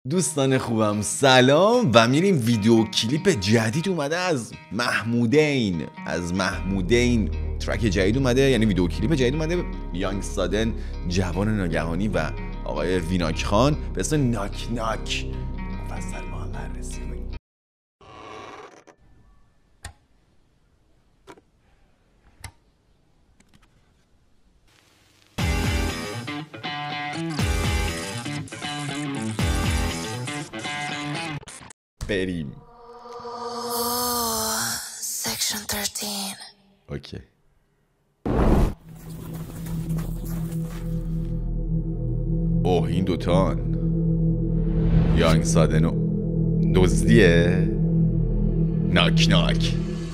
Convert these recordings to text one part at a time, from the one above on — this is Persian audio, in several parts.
دوستان خوبم سلام و میریم ویدیو کلیپ جدید اومده از محمودین ترک جدید اومده، یعنی ویدیو کلیپ جدید اومده. یانگ سادن جوان ناگهانی و آقای ویناک خان به اسم ناک ناک. مفصل ما هم بررسی کنیم. بریم. Section 13. اوکی. اوه این دوتان یانگ سادن و دزدیه. ناک ناک.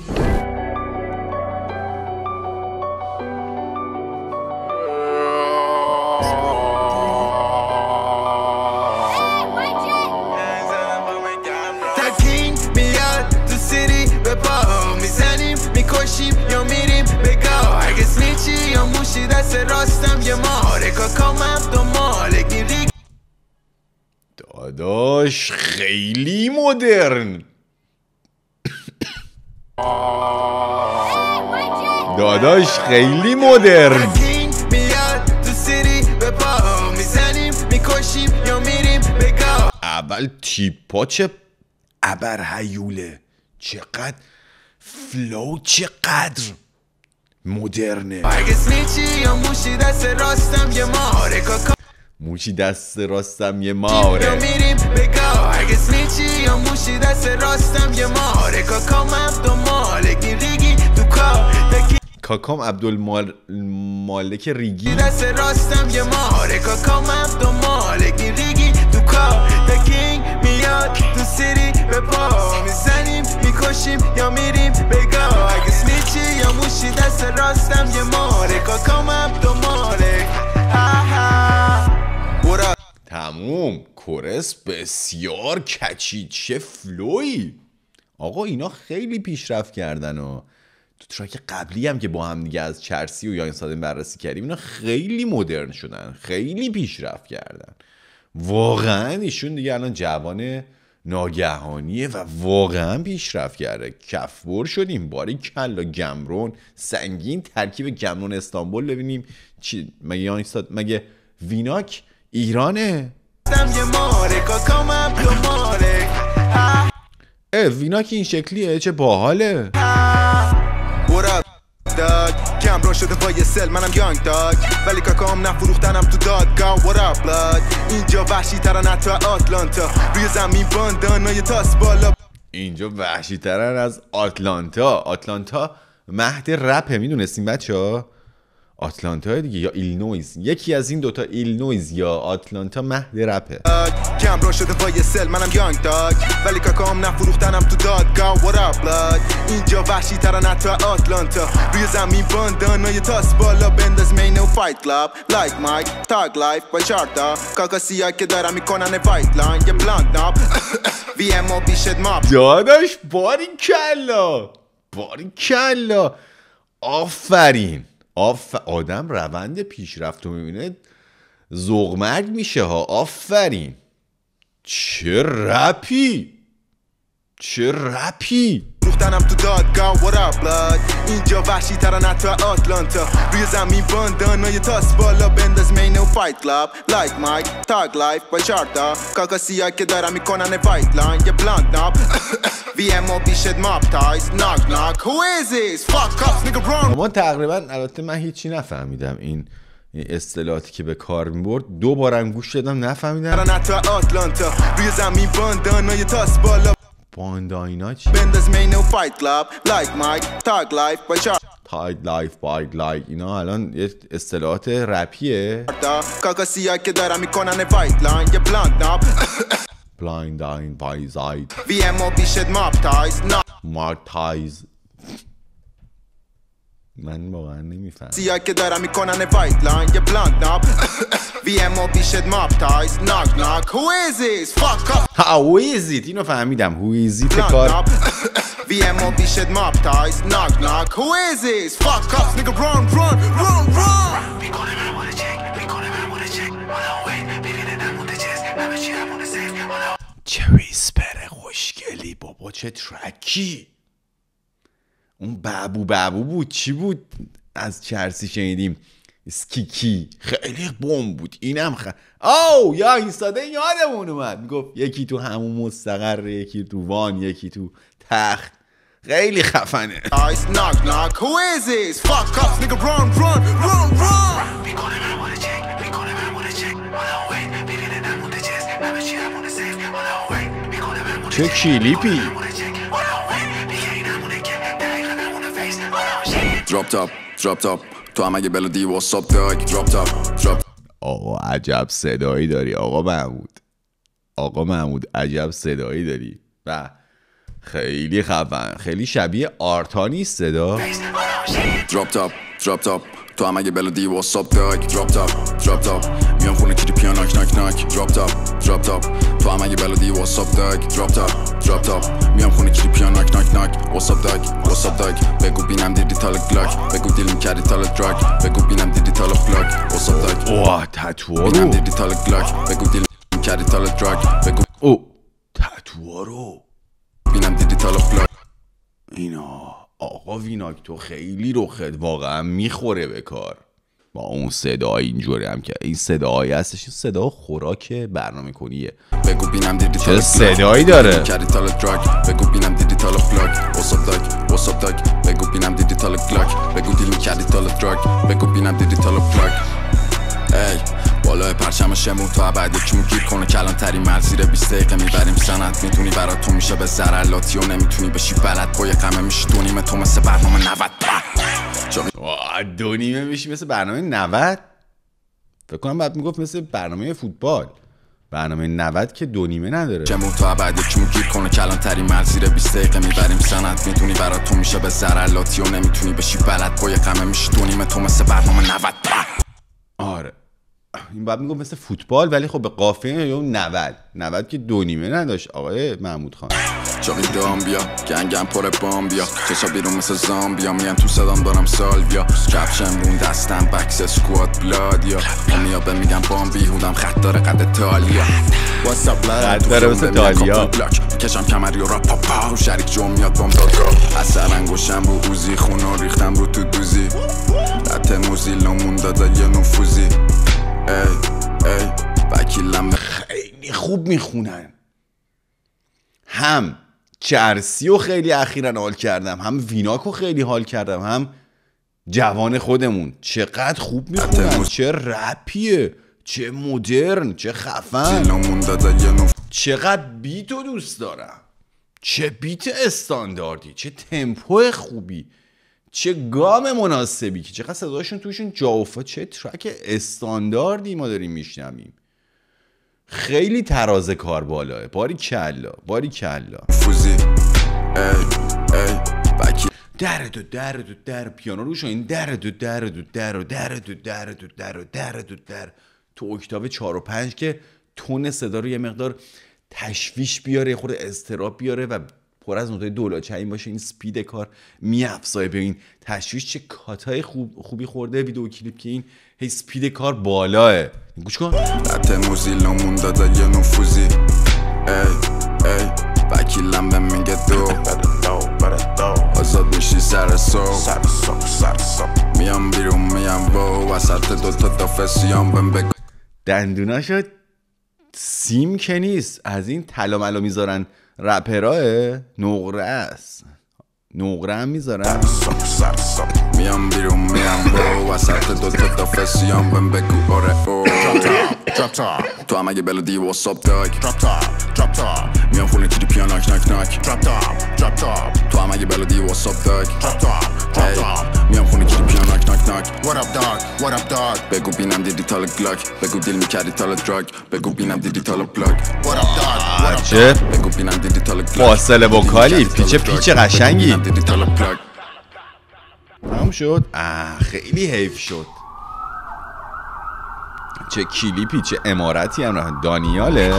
یا میریم بگاه اگه سمیچی یا موشی دست راستم یه ماره کاکامم دنبالگی ریگ. داداش خیلی مدرن. داداش خیلی مدرن. میاد تو سری به پا میزنیم میکشیم یا میریم بگاه. اول تیپا چه ابرهیوله، چقدر فلو، چقدر مدرنه. اگه سمیچی یا موشی دست راستم یه ماره کاکا موشی دست راستم یه ماره. یا میریم بگاه اگه سمیچی یا موشی دست راستم یه ماره کاکامم دنبالگی ریگی تو کاکام عبدالمالک ریگی دست راستم یه ماره کاکامم دنبالگی ریگی تو کار دکینگ میاد تو سری به پا میزنیم میکشیم یا میریم بگاه اگه سمیچی یا موشی دست راستم یه ماره کاکامم دنبالک. تموم. کورس بسیار کچی، چه فلوی. آقا اینا خیلی پیشرفت کردن و تو ترک قبلی هم که با هم دیگه از چرسی و یانگ سادن بررسی کردیم اینا خیلی مدرن شدن، خیلی پیشرفت کردن. واقعا ایشون دیگه الان جوان ناگهانیه و واقعا پیشرفت کرده. کفبر شدیم. باری کلا گمرون سنگین، ترکیب گمرون استانبول. ببینیم چی مگه یانگ سادن مگه ویناک ایرانه؟ ویناک این شکلیه، چه باحاله. کم را شده پای سل منم یانگ داگ ولی کاکام نفروختنم تو دادگاه. what up blood اینجا وحشی ترن حتی آتلانتا روی زمین باندانای تاس بالا. اینجا وحشی ترن از آتلانتا مهد رپه. میدونستیم بچه ها؟ آتلانتا دیگه یا ایلینویز، یکی از این دوتا، ایلینویز یا آتلانتا مهد رپه. کم را شده پای سل منم یانگ داگ ولی کاکام نفروختنم تو دادگاه. what up blood اینجا وحشی ترن حتی آتلانتا روی زمین باندانای تاس بالا. بنداز مینو فایت کلاب لایک مایک تاگ لایف با چارتا کاکا سیا که دارم میکنن فایت لاین یه بلانک ناب وی ام او بیشت ماب. داداش باری کلا آفرین. آدم روند پیشرفت رو میبینه ذوق‌مرگ میشه ها. آفرین. چه رپی روختنم تو دادگاه. what up blood اینجا وحشی ترن حتی آتلانتا روی زمین باندانای تاس بالا. بنداز مینو فایت کلاب لایک مایک تاگ لایف با چارتا کاکا سیا که دارم میکنن فایت لاین یه بلانک ناب وی ام او بیشت ماب تایز ناک ناک who is this fuck off nigga wrong. اما تقریبا البته من هیچی نفهمیدم. این اصطلاحاتی که به کار میبرد دوبارم گوش دادم نفهمیدم. حتی آتلانتا روی زمین باندانای تاس بالا. بانداینا چی؟ بنداز مینو فایت کلاب لایک مایک تاگ لایف با چارتا تاگ لایف باگ لایک. اینا الان یه اصطلاحات رپیه. کاکا سیا که دارم میکنن فایت لاین یه بلانک ناب بلایند داین وایزاید وی ام او بیشت ماب تایز مارک تایز. من واقعا نمیفهم. سیا که دارم میکنن فایت لاین یه بلانک ناب وی ام او بیشت ماب تایز ناک ناک who is this fuck off. How is it اینو فهمیدم. Who is it کار VMO shit mob ties, knock knock. Who is this? Fuck off, nigga, run, run, run, run. میکنه من مورد چک. حالا وید ببینه در مونده چیز. همه چی در مونده سیف. حالا چه ویسپر خوشگلی بابا، چه ترکی. اون بابو بود، چی بود از چرسی شنیدیم؟ اسکیکی، خیلی بوم بود. اینم یا ایستاده یادمون اومد میگفت یکی تو همون مستقر، یکی تو وان، یکی تو تخت. خیلی خفنه. چه کلیپی. Drop top تو هم اگه بلودی واتساپ داگ drop آقا عجب صدایی داری آقا محمود عجب صدایی داری و خیلی خفن. خیلی شبیه آرتا نیست صدا. drop top تو هم اگه بلودی واتساپ داگ drop top میام خونه کیری پیان ناک drop top تو هم اگه بلودی واتساپ داگ drop top میام خونه کیری پیان ناک واتساپ داگ بگو بینم دیجیتال گلاک، بگو دیل میکردی تال دراگ، بگو بینم دیجیتال بلاک واتساپ داگ. اوه تتوارو بینم دیجیتال گلاک، بگو دیل میکردی تال دراگ، بگو او تتوارو بینم دیجیتال بلاک. اینا آقا ویناک تو خیلی رخت واقعا میخوره به کار با اون صدای اینجوری هم که این صداهایی هستش. این صدا خوراک برنامه کنیه. بگو بینم دیجیتال چه صدایی داره. بگو بینم دیجیتال بلاک واتساپ داگ بگو بینم دیجیتال گلاک، بگو دیل میکردی تال دراگ، بگو بینم دیجیتال بلاک. ای بالای پرچم شمون تو ابد یکی گیر کنه کلان ترین مرز زیر 20 دقیقه میبریم سنت. میتونی برات تو میشه به ضرر لاتی و نمیتونی بشی بلد با یه قمه میشی دو نیمه تو مثل برنامه 90. دو نیمه میشی مثل برنامه 90. فکر کنم بعد میگفت مثل برنامه فوتبال. برنامه 90 که دو نیمه نداره. شمون تو ابد یکی گیر کنه کلان ترین مرز زیر 20 دقیقه میبریم سنت. میتونی برات تو میشه به ضرر لاتی و نمیتونی بشی بلد با یه قمه میشی دو نیمه تو مثل برنامه 90. آره این بعد میگم مثل فوتبال ولی خب به قافیه یا 90 که دو نیمه نداشت آقای محمود خان. جاقی دام بیا گنگم پر بام بیا چشا بیرون مثل زامبیا میان تو صدام دارم سالویا کپشن رون دستم بکس سکوات بلادیا امیا به میگم بام بیهودم خط داره قد تالیا خط داره مثل تالیا کشم کمری و راپا پا شریک جو میاد بام دادگاه اثر انگوشم رو اوزی خونو ریختم رو تو دوزی رت موزیلمون داده یه نفوزی ای وکیلم خیلی خوب میخونن. هم چرسیو خیلی اخیراً حال کردم، هم ویناکو خیلی حال کردم، هم جوان خودمون چقدر خوب میخونن. چه رپیه، چه مدرن، چه خفن، چقدر بیتو دوست دارم، چه بیت استانداردی، چه تمپو خوبی، چه گام مناسبی که چقدر صداشون توشون جا، چه ترک استانداردی ما داریم میشنویم. خیلی تراز کار بالاه. باری کلا فوزی در پیانو روش این در تو اکتاو 4 و 5 که تون صدا رو یه مقدار تشویش بیاره، یه خورده اضطراب بیاره و پر از نوتای دولاچین باشه. این سپید کار میافزایه به این تشویش. چه کاتای خوبی خورده ویدیو کلیپ که این هی سپید کار بالاه. گوش کن. رت موزیلمون داده یه نفوزی ای وکیلم به میگه دو آزاد میشی سر سو میام بیرون میام با وسط دوتا دافسیام بهم بگو دندوناشو سیم که نیست، از این طلا ملا میذارن رپراه. نقره هم میذارن. میام بیرون میام با وسط دوتا دافسیام بهم بگو آره تو هم اگه بلودی واتساپ داگ میام خونه کیری پیان ناک تو هم اگه بلودی واتساپ داگ میام خونه کیری پیان ناک What up dog بگو بینم دیجیتال گلاک، بگو دیل میکردی تال دراگ، بگو بینم دیجیتال بلاک چه؟ بگو بینم دیجیتال گلاک فاصله وکالی پیچ قشنگی تمام شد. خیلی حیف شد. چه کلیپی، چه امارتی هم دانیاله.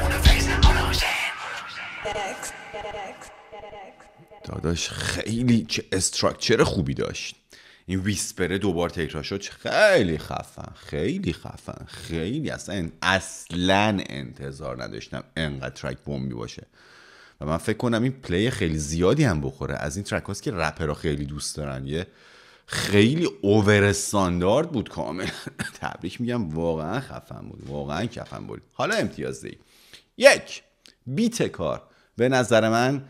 داداش خیلی چه استراکچر خوبی داشت. این ویسپره دوبار تکرار شد، خیلی خفن، خیلی خفن، خیلی اصلا انتظار نداشتم انقدر ترک بومی باشه و من فکر کنم این پلی خیلی زیادی هم بخوره. از این ترک هاست که رپرها خیلی دوست دارن، یه خیلی اوور استاندارد بود کامل. تبریک میگم، واقعا خفن بود، واقعا خفن بود. حالا امتیاز دهی. 1 بیت کار به نظر من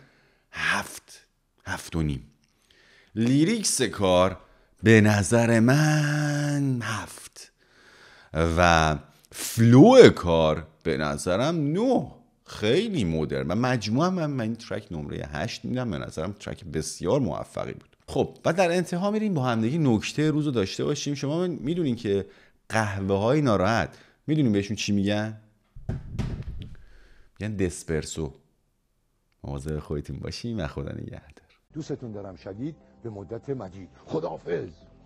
7.5. لیریکس کار به نظر من 7 و فلو کار به نظرم 9. خیلی مدرن و مجموعا من این ترک نمره 8 میدم. به نظرم ترک بسیار موفقی بود. خب و در انتها میریم با همدیگه نکته روز رو داشته باشیم. شما میدونین که قهوه های ناراحت میدونین بهشون چی میگن؟ میگن دسپرسو. مواظب خودتون باشین و خدا نگهدار. دوستتون دارم شدید، به مدت مجید. خداحافظ.